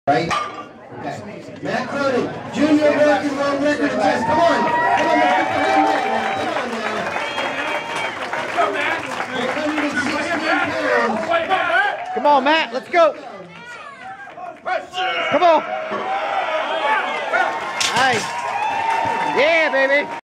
Right? Okay. Matt Cronin, Junior American World Record Test. Come on. Come on, Matt. Get behind Matt now. Come on now. Come on, Matt. Let's go. Come on. Nice. Yeah, baby.